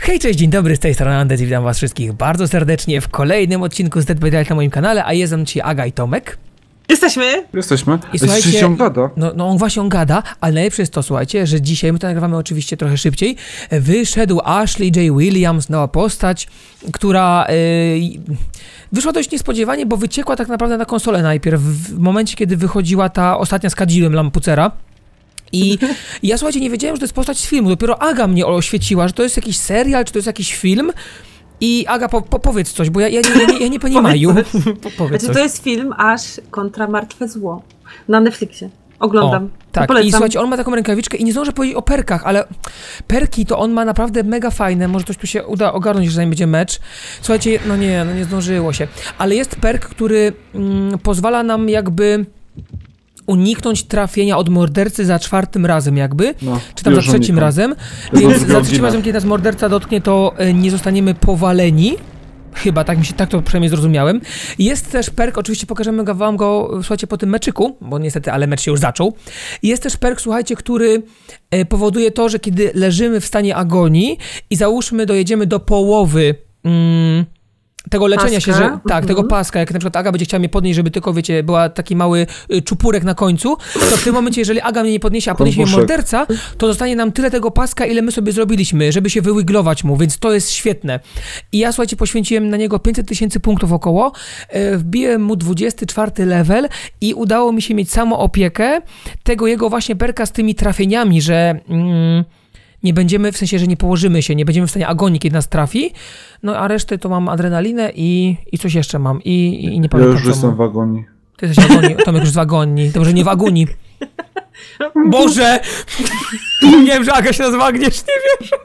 Hej, cześć, dzień dobry, z tej strony Andes i witam was wszystkich bardzo serdecznie w kolejnym odcinku z Dead by Daylight na moim kanale, a jest ze mną dzisiaj Aga i Tomek. Jesteśmy. I słuchajcie, on gada. No on gada, ale najlepsze jest to, słuchajcie, że dzisiaj, my to nagrywamy oczywiście trochę szybciej, wyszedł Ashley J. Williams, nowa postać, która wyszła dość niespodziewanie, bo wyciekła tak naprawdę na konsolę najpierw, w momencie, kiedy wychodziła ta ostatnia z Kadzidłem Lampucera. I ja, słuchajcie, nie wiedziałem, że to jest postać z filmu, dopiero Aga mnie oświeciła, że to jest jakiś serial, czy to jest jakiś film. I Aga, powiedz coś, bo ja nie poнимаю. Znaczy, to jest film Ash kontra Martwe Zło na Netflixie. Oglądam. Tak, i słuchajcie, on ma taką rękawiczkę i nie zdążę powiedzieć o perkach, ale perki to on ma naprawdę mega fajne, może coś tu się uda ogarnąć, że zanim będzie mecz. Słuchajcie, no nie zdążyło się, ale jest perk, który pozwala nam jakby uniknąć trafienia od mordercy za czwartym razem jakby, czy tam za trzecim razem, więc za trzecim razem, kiedy nas morderca dotknie, to nie zostaniemy powaleni. Chyba, tak to przynajmniej zrozumiałem. Jest też perk, oczywiście pokażemy wam go, słuchajcie, po tym meczyku, bo niestety, ale mecz się już zaczął. Jest też perk, słuchajcie, który powoduje to, że kiedy leżymy w stanie agonii i załóżmy, dojedziemy do połowy tego leczenia się, że tak, tego paska, jak na przykład Aga będzie chciała mnie podnieść, żeby tylko, wiecie, była taki mały czupurek na końcu, to w tym momencie, jeżeli Aga mnie nie podniesie, a podniesie mnie morderca, to zostanie nam tyle tego paska, ile my sobie zrobiliśmy, żeby się wywiglować mu, więc to jest świetne. I ja, słuchajcie, poświęciłem na niego 500 000 punktów około, wbiłem mu 24 level i udało mi się mieć samoopiekę tego jego właśnie perka z tymi trafieniami, że nie będziemy, w sensie, że nie położymy się, nie będziemy w stanie agonii, kiedy nas trafi, no a resztę to mam adrenalinę i coś jeszcze mam i nie pamiętam. Ja już jestem w agonii. Ty jesteś w agonii, Tomek już w agonii, dobrze, nie w agonii. Boże! Nie wiem, że Aga się nazywa Agnieszka, nie wierzę.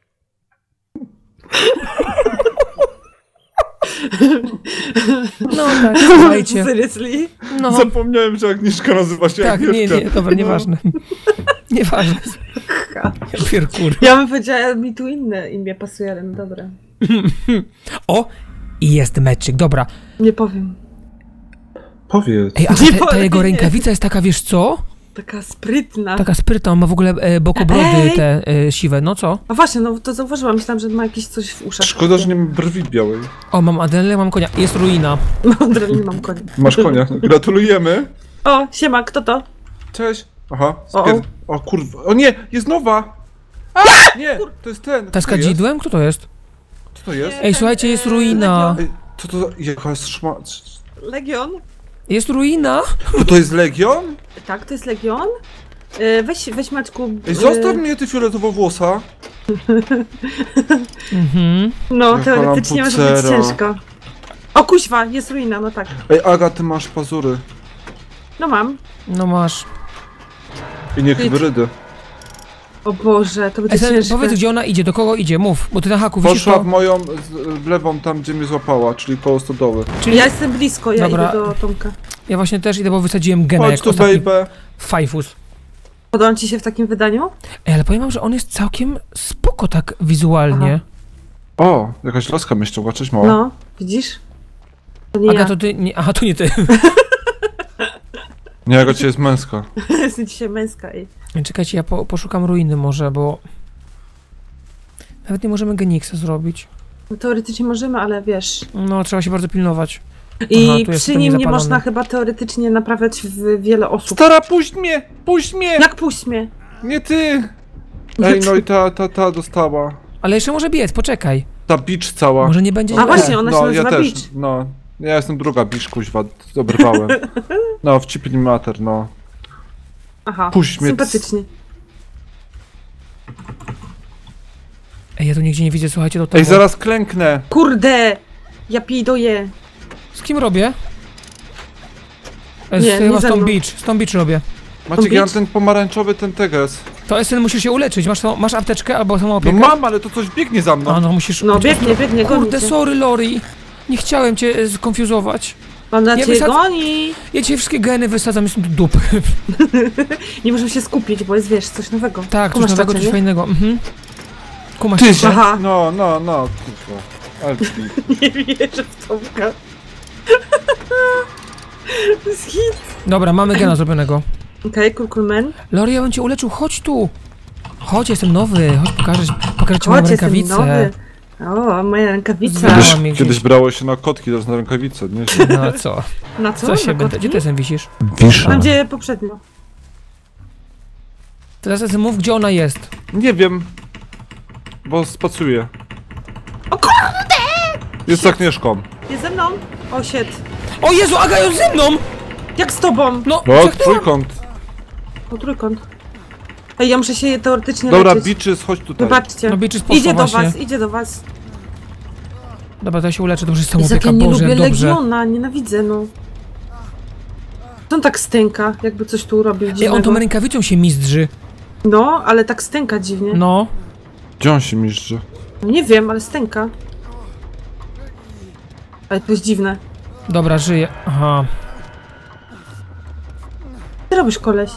No tak, słuchajcie. Seriously? No. Zapomniałem, że Agnieszka nazywa się Agnieszka. Nie, dobra, nieważne. Nieważne. Ja bym powiedziała, mi tu inne imię pasuje, ale no dobra. O! I jest meczyk, dobra. Nie powiem. Powiedz. Ej, a ta jego rękawica jest taka, wiesz co? Taka sprytna. Taka sprytna, on ma w ogóle bokobrody te siwe, no co? A właśnie, no to zauważyłam, myślałam, że ma jakieś coś w uszach. Szkoda, że nie mam brwi białej. O, mam adrenalinę, mam konia. Jest ruina. Mam konia. Masz konia. Gratulujemy. O, siema, kto to? Cześć. Aha, O kurwa. O nie, jest nowa. Nie, to jest ten. Ta z kadzidłem? Kto to jest? Co to jest? Ej, słuchajcie, jest ruina. Ej, co to jaka jest Legion? Jest ruina? To jest Legion? Tak, to jest Legion. Weź Maćku. Ej, zostaw mnie, ty fioletowo-włosa. No, teoretycznie może być ciężko. O, kuźwa, jest ruina, no tak. Ej, Aga, ty masz pazury. No mam. No masz. I nie hybrydy. O Boże, to będzie ciężko. Powiedz, gdzie ona idzie, do kogo idzie, mów, bo ty na haku widzisz Poszła to... w moją, w lewą, tam gdzie mnie złapała, czyli koło stodoły. Czyli... Ja jestem blisko, ja Dobra. idę do Tomka. Ja właśnie też idę, bo wysadziłem gena Chodź jak tu, ostatni baby. fajfus. Podoba ci się w takim wydaniu? Ej, ale powiem wam, że on jest całkiem spoko tak wizualnie. Aha. O, jakaś laska mnie ściąga, cześć mała. No, widzisz? To nie Aga, ja. to ty... Nie, aha, to nie ty. Nie, Aga cię jest męska. Jestem dzisiaj męska, ej. Czekajcie, ja poszukam ruiny może, bo... Nawet nie możemy Genixa zrobić. No, teoretycznie możemy, ale wiesz. No, trzeba się bardzo pilnować. I Aha, tu jest przy nim nie można chyba teoretycznie naprawiać wiele osób. Stara, puść mnie! Puść mnie! Jak puść mnie? Nie ty! Ej, no i ta dostała. Ale jeszcze może biec, poczekaj. Ta bicz cała. Może nie będzie A źle. właśnie, ona się nazywa ja też, Beach. no. Ja jestem druga bicz, kuźwa, obrywałem. No, wcipnij mater, no. Aha, Puść mnie. sympatycznie. Ej, ja tu nigdzie nie widzę, słuchajcie, do tego. Ej, zaraz klęknę! Kurde! Ja pidoję. Z kim robię? Nie, Chyba nie ze mną. Stone Beach robię. Maciek, ja mam ten pomarańczowy, ten teges. To SN musisz się uleczyć, masz apteczkę albo samą No opiekę? mam, ale to coś biegnie za mną. A no musisz... No biegnie, goni Kurde, cię. sorry Lori. Nie chciałem cię skonfuzować. Ona Ja cię goni. Ja dzisiaj wszystkie geny wysadzam, jestem do dupy. Nie możemy się skupić, bo jest, wiesz, coś nowego. Tak, coś Kumasz nowego, rację, coś nie? fajnego. Kumasz Ty się. się. Aha. No, kurwa. Ale Nie wierzę w Tomka. To jest hit. Dobra, mamy gena zrobionego. Okej, cool man. Lori, ja bym cię uleczył, chodź tu. Chodź, jestem nowy, chodź pokażę Pokażcie moją Chodź, jestem rękawicę. nowy. O, moja rękawica. Kiedyś- Kiedyś, mi gdzieś. kiedyś brało się na kotki, teraz na rękawice, nie? No a co? Na co? Co się Na będę... kotki? Gdzie ty sen wisisz? Wiszę. Tam gdzie poprzednio. Teraz sobie mów, gdzie ona jest. Nie wiem, bo spacuję. O kurde! Jest z Agnieszką. Jest ze mną? O, shit. O Jezu, Aga jest ze mną! Jak z tobą? No, O, jak to? trójkąt. O, trójkąt. Ej, ja muszę się teoretycznie Dobra, leczyć. Beaches, chodź tutaj. Wybaczcie. No Beaches poszła Idzie do właśnie. was, idzie do was. Dobra, to ja się uleczę, to już jest Jezu, jak samopieka, ja nie Boże, lubię jak dobrze. Legiona, nienawidzę, no. On tak stęka, jakby coś tu robił Ej, on dziwnego. tą rękawicą się mizdrzy. No, ale tak stęka dziwnie. No. Gdzie on się miszczy? Nie wiem, ale stęka. Ale to jest dziwne. Dobra, żyje. Aha. Co ty robisz, koleś?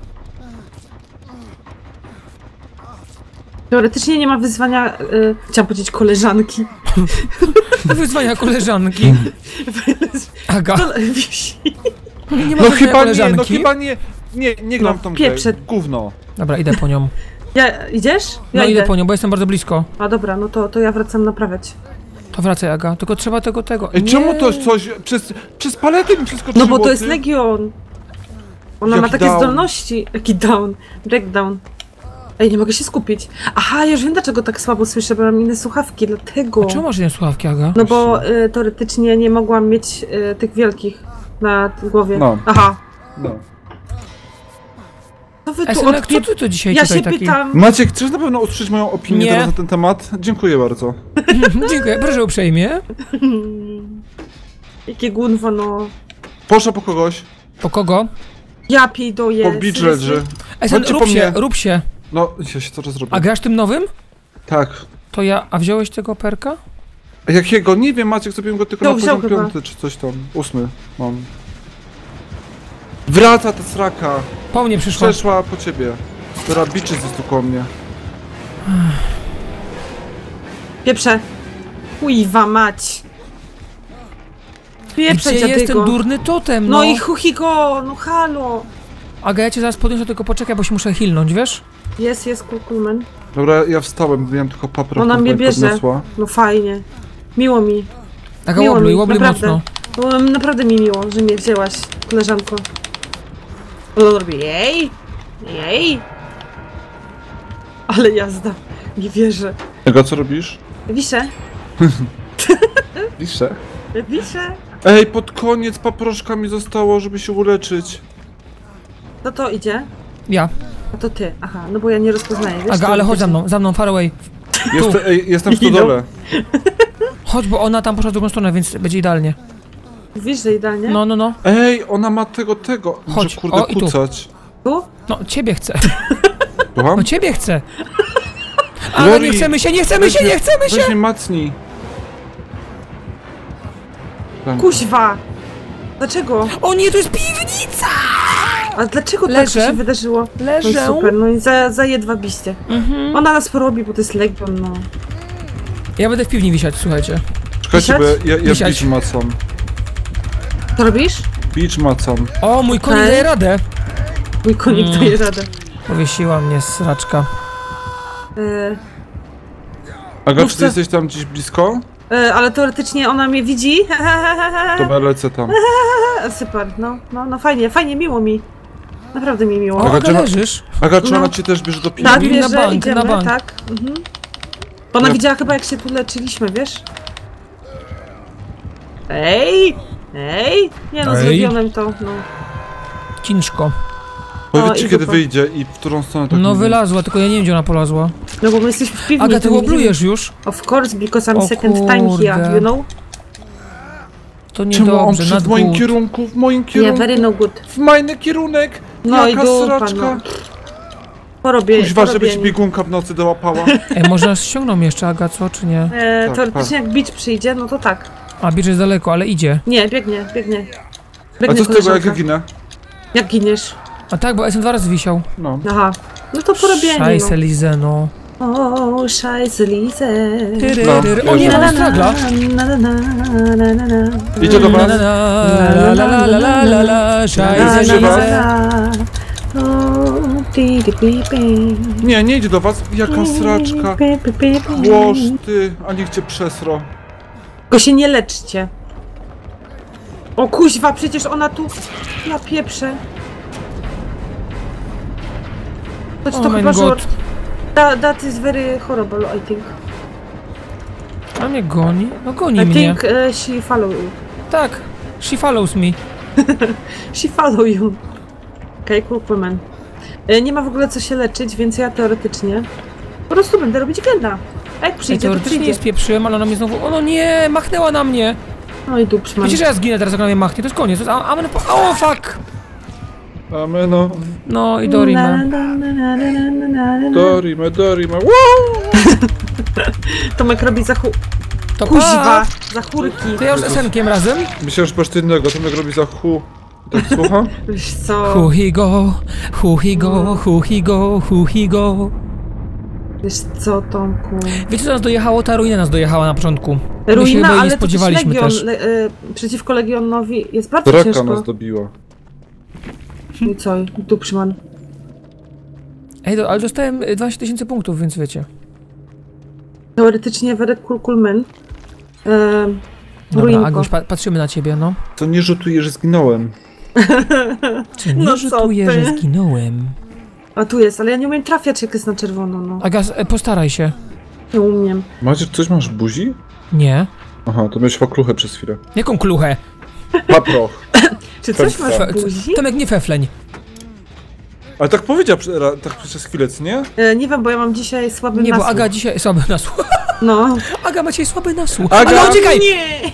Teoretycznie nie ma wyzwania, chciałam powiedzieć koleżanki. Do wyzwania koleżanki. Aga. Nie ma No wyzwania chyba nie, koleżanki. no chyba nie. Nie gram No, tą grę. pieprze. Gówno. Dobra, idę po nią. Ja, idziesz? Ja No idę po nią, bo jestem bardzo blisko. A dobra, no to ja wracam naprawiać. To wracaj, Aga. Tylko trzeba tego. Ej, Nie. czemu to coś przez paletę mi przeskoczyło? No bo to jest ty? Legion. Ona ma Jaki takie down. zdolności. Jaki down. Breakdown. Ej, nie mogę się skupić. Aha, już wiem dlaczego tak słabo słyszę, bo mam inne słuchawki, dlatego. A czemu masz nie słuchawki, Aga? No bo teoretycznie nie mogłam mieć tych wielkich na głowie. No. Aha. No. To wy tu Esenek, co odpie... ty tu dzisiaj Ja tutaj się taki... pytam. Maciek, chcesz na pewno usłyszeć moją opinię Nie. teraz na ten temat? Dziękuję bardzo. Dziękuję, proszę uprzejmie. Jakie gunwo, no. Poszła po kogoś, Po kogo? Ja pidoję. po beach leży. Esen, Chodźcie rób po się, mnie. rób się. No, ja się coraz robię. A grasz tym nowym? Tak. To ja... A wziąłeś tego perka? A jakiego? Nie wiem, Maciek, zrobiłem go tylko No, na wziął poziom chyba. 5 czy coś tam. 8 mam. Wraca ta sraka. Po mnie przyszła. Przeszła po ciebie. Teraz Beaches jest tu koło mnie. Pieprze. Ujwa mać. Pieprze Gdzie jest ten dziadygo. durny totem, no? No i Huchigo, no halo. Aga, ja cię zaraz podniosę, tylko poczekaj, bo się muszę healnąć, wiesz? Jest, kulmen. Dobra, ja wstałem, miałem tylko paprę. Ona mnie bierze. Podniosła. No fajnie. Miło mi. Aga, Miło łobluj, mi, łobluj naprawdę. mocno. Było naprawdę mi miło, że mnie wzięłaś, koleżanko. Ona robi jej. Ale jazda. Nie wierzę. Ega, co robisz? Wiszę. Piszę. Wiszę. Ej, pod koniec paproszka mi zostało, żeby się uleczyć. No to idzie. Ja. A to ty. Aha, no bo ja nie rozpoznaję. Wiesz, Aga, ale chodź za mną, far away. Jestem w stodole. Chodź, bo ona tam poszła w drugą stronę, więc będzie idealnie. Wiesz, że idealnie? No. Ej, ona ma tego. Chodź, Muszę, kurde, o, i tu. kucać. Tu? No, ciebie chcę. Słucham? No, ciebie chcę. Ale Lori, nie chcemy się! Weź mnie macnij. Tak. Kuźwa! Dlaczego? O nie, to jest piwnica! A dlaczego tak Leżę. się wydarzyło? No i Leżę. super, no i zajedwabiście. Ona nas porobi, bo to jest Legion, no. Ja będę w piwni wisiać, słuchajcie. Czekajcie, bo ja Wisiać. beach macam. Co robisz? Beach macam. O, mój konik Okej. daje radę. Mój konik daje radę. Powiesiła mnie sraczka. Aga, Mów czy ty co? jesteś tam gdzieś blisko? Ale teoretycznie ona mnie widzi. Dobra, lecę tam. Super, no fajnie, miło mi. Naprawdę mi miło. O, Aga, Aga, czy ma- leżysz? Aga, czy No. ona cię też bierze do piwa? Tak, bili na wiesz, że bank, idziemy, na bank. tak. Ona Ja- widziała chyba jak się tu leczyliśmy, wiesz? Ej! Nie no, z Ej. Legionem to, no. Ciężko. Powiedzcie, i kiedy dupa. wyjdzie i w którą stronę tak No mówię. wylazła, tylko ja nie wiem, gdzie ona polazła. No bo my jesteśmy w piwni. Aga, to ty nie widzimy. łoblujesz już? Of course, because I'm O second time here, kurde. you know? To Czemu on niedobrze, przyszedł w moim good. kierunku, w moim Yeah, kierunku? very no good. W majny kierunek! No i Jaka dupa, sraczka! no. Porobię, Kuźwa, żeby ci porobieni. biegunka w nocy dołapała. Ej, może nas ściągną jeszcze, Aga, co, czy nie? Tak, Teoretycznie jak beach przyjdzie, no to tak. A, bierz jest daleko, ale idzie. Nie, biegnie. A Biegnie co z tego, jak koleżanka. ja ginę? Jak giniesz? A tak, bo SM 2 razy wisiał. No. Aha. No to porobieni, Szajse, Lize, no. O, szajse, Lizę. No, O nie, ja mamy stragla. Idzie do was. La, la, la, la, la, la, la, la, szajse, Żywa. Lize. Nie, nie idzie do was. Jaka sraczka. Łoż ty, a niech cię przesro. Tylko się nie leczcie. O kuźwa, przecież ona tu na pieprze. Choć to Oh my chyba, że god. that is very horrible, I think. A mnie goni? No goni I mnie. think she follow you. Tak. She follows me. She follow you. Okej, cool woman. Nie ma w ogóle co się leczyć, więc ja teoretycznie po prostu będę robić gena. A jak przyjdzie, to Teoretycznie przyjdzie. spieprzyłem, ale ona mnie znowu... O no nie, machnęła na mnie. No i dupszman. Wiecie, że ja zginę teraz, jak ona mnie machnie, to jest koniec. To jest... O, fuck! Ameno. No i Dorime. Dorime. Wow! Tomek robi To kuźwa, za chórki. To ja już z Esenkiem razem. Myślałem, że masz ty innego, to mnie robi za hu. Tak słucham? Wiesz co, Who he go, who he go, who he go, who he go. wiesz co, Tomku. Wiecie, co nas dojechało? Ta ruina nas dojechała na początku. My się Ruina, chyba jej ale nie to też spodziewaliśmy Legion, też. przeciwko Legionowi jest bardzo Draka ciężko. nas dobiła. No i co, dupszman. Ej, ale dostałem 12 000 punktów, więc wiecie. Teoretycznie very cool man. Dobra, Ruinko. Aguś, patrzymy na ciebie, no. To nie rzutuje, że zginąłem. Czy nie No co rzutuję, ty? że zginąłem? A tu jest, ale ja nie umiem trafiać, jak jest na czerwono, no. Aga, postaraj się. Nie umiem. Macie, coś masz w buzi? Nie. Aha, to miałeś fakluchę przez chwilę. Jaką kluchę? Paproch. Czy coś Fem- masz fe- w buzi? Tomek, nie fefleń. Ale tak powiedział tak przez chwilę, co nie? Nie wiem, bo ja mam dzisiaj słaby Nie, bo nasłuch. Aga dzisiaj słaby nasłuch. No. Aga ma dzisiaj słaby nasłuch. Aga! Aga, uciekaj! Nie!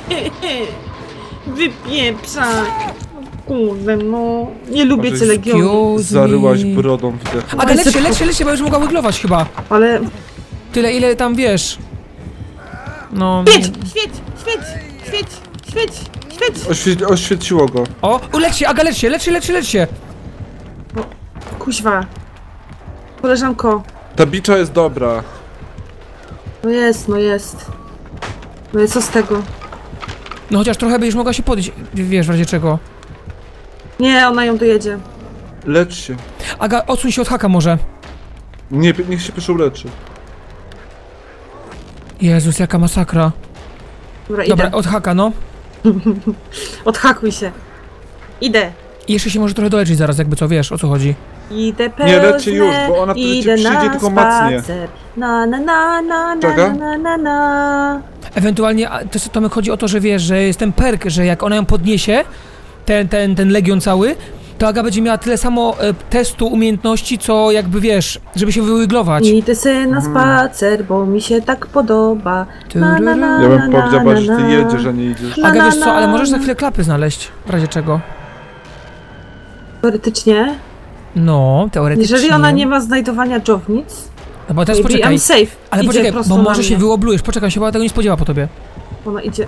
Wypieprzaj! Kurde, no. Nie lubię Może cię, Legionu. Zaryłaś brodą w dechu. Aga, leć się, bo już mogła wyglować chyba. Ale... Tyle, ile tam wiesz. No... Świeć! Świeć! Świeć! Świeć! Świeć! Świeć! Oświeciło go. O, lecz się, Aga, lecz się. Kuźwa. Koleżanko. Ta bicza jest dobra. No jest, no jest. No i co z tego? No chociaż trochę byś mogła się podnieść, wiesz, w razie czego. Nie, ona ją dojedzie. Lecz się. Aga, odsuń się od haka może. Nie, niech się pierwszy uleczy. Jezus, jaka masakra. Dobra, Dobra, idę. od haka, no. Odhakuj się. Idę. I jeszcze się może trochę doleczyć zaraz, jakby co, wiesz, o co chodzi. Idę Nie, lećcie już, bo ona wtedy idę ci przyjdzie, na tylko macnie. spacer. Na, Czeka? na. Ewentualnie, Tomek, chodzi o to, że wiesz, że jest ten perk, że jak ona ją podniesie, ten legion cały, to Aga będzie miała tyle samo testu umiejętności, co jakby wiesz, żeby się wywiglować. Idę sobie na spacer, bo mi się tak podoba. Ja bym powiedziała, że ty jedziesz, a nie idziesz. Aga, wiesz co, ale możesz za chwilę klapy znaleźć, w razie czego. Teoretycznie, No, teoretycznie. jeżeli ona nie ma znajdowania dżownic, No bo teraz maybe poczekaj, I'm safe. ale Idzie poczekaj, prosto bo na może się mnie. wyoblujesz, poczekaj, się chyba tego nie spodziewa po tobie. Ona idzie.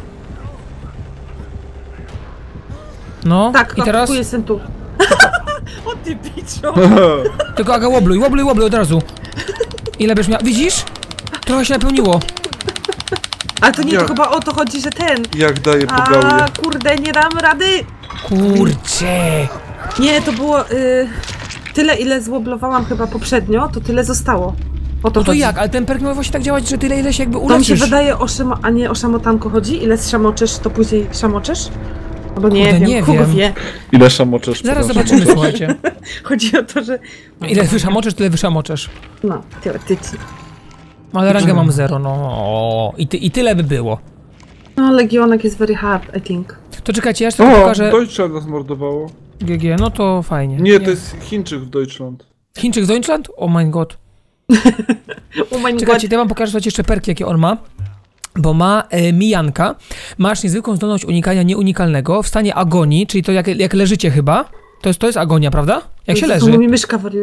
No, Tak, i teraz? jestem tu. O ty biczo! Tylko Aga, łobluj od razu. Ile byś miała? Widzisz? Trochę się napełniło. Ale to nie, Jak? to chyba o to chodzi, że ten. Jak daje po A gałie. kurde, nie dam rady! Kurczę. Nie, to było tyle, ile złoblowałam chyba poprzednio, to tyle zostało. O to No to chodzi. jak? Ale ten perk miał właśnie tak działać, że tyle ile się jakby To mi się uleczysz. wydaje, a nie o szamotanko chodzi? Ile szamoczesz, to później szamoczesz? Albo nie Kurde, wiem, nie kogo wiem. wie. Ile szamoczesz? Zaraz przepraszam. zobaczymy, słuchajcie. Chodzi o to, że... Ile wyszamoczesz, tyle wyszamoczesz. No, teoretycznie. Ale rangę mam 0, no. O, i tyle by było. No, Legionek jest very hard, I think. To czekajcie, ja jeszcze tylko O, pokażę... Deutschland nas mordowało. GG, no to fajnie. Nie, to jest Chińczyk w Deutschland. Chińczyk z Deutschland? Oh my god. Oh my Czekajcie, god. ja wam pokażę słuchajcie, jeszcze perki, jakie on ma. Bo ma mijanka, masz niezwykłą zdolność unikania nieunikalnego w stanie agonii, czyli to jak leżycie chyba. To jest agonia, prawda? Jak się leży. To mi myszka wariuje.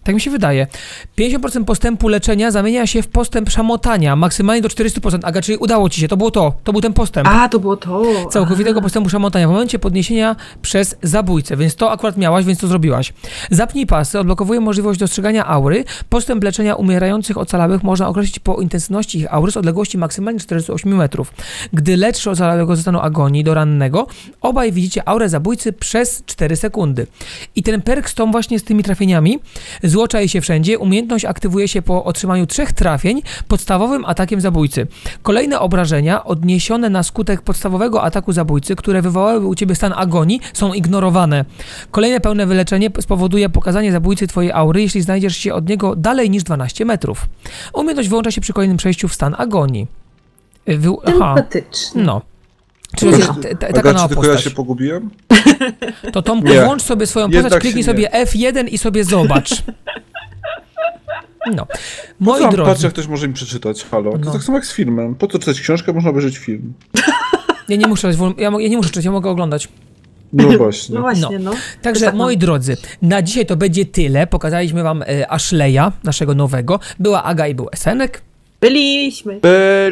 Tak mi się wydaje. 50% postępu leczenia zamienia się w postęp szamotania, maksymalnie do 400%. Aga, czyli udało ci się, to było to. To był ten postęp. A, to było to. Całkowitego postępu szamotania w momencie podniesienia przez zabójcę, więc to akurat miałaś, więc to zrobiłaś. Zapnij pasy, odblokowuje możliwość dostrzegania aury. Postęp leczenia umierających ocalałych można określić po intensywności ich aury z odległości maksymalnie 48 metrów. Gdy leczysz ocalałego ze stanu agonii do rannego, obaj widzicie aurę zabójcy przez 4 sekundy. I ten perk z tymi trafieniami złocza się wszędzie. Umiejętność aktywuje się po otrzymaniu 3 trafień podstawowym atakiem zabójcy. Kolejne obrażenia odniesione na skutek podstawowego ataku zabójcy, które wywołały u ciebie stan agonii, są ignorowane. Kolejne pełne wyleczenie spowoduje pokazanie zabójcy twojej aury, jeśli znajdziesz się od niego dalej niż 12 metrów. Umiejętność wyłącza się przy kolejnym przejściu w stan agonii. Sympatyczne. No. Czyli taka Aga, nowa czy tylko ja postać. się pogubiłem? To Tomku, Nie. włącz sobie swoją postać, Jednak kliknij się nie. sobie F1 i sobie zobacz. No. Moi Patrz, drodzy, jak ktoś może mi przeczytać, halo. To No. tak samo jak z filmem. Po co czytać książkę, można obejrzeć film. ja nie muszę czytać, ja nie muszę czytać, ja mogę oglądać. No właśnie. No właśnie, no. Także, Tak, moi drodzy, na dzisiaj to będzie tyle. Pokazaliśmy wam Ashleya, naszego nowego. Była Aga i był Esenek. Byliśmy.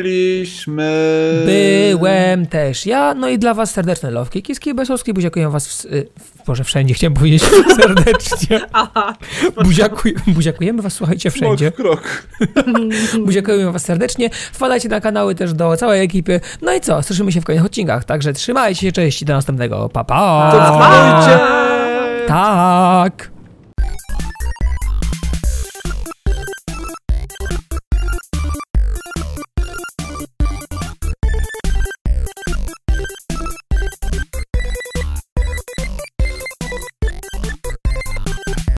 Byłem też ja. No i dla was serdeczne lowki. Kiski Besowski, buziakuję was Boże, wszędzie chciałem powiedzieć serdecznie. Aha. Buziakujemy was, słuchajcie, wszędzie. Krok. Buziakujemy was serdecznie. Wpadajcie na kanały też do całej ekipy. No i co? Słyszymy się w kolejnych odcinkach. Także trzymajcie się, cześć, do następnego. Pa, pa. To wpadajcie! Tak.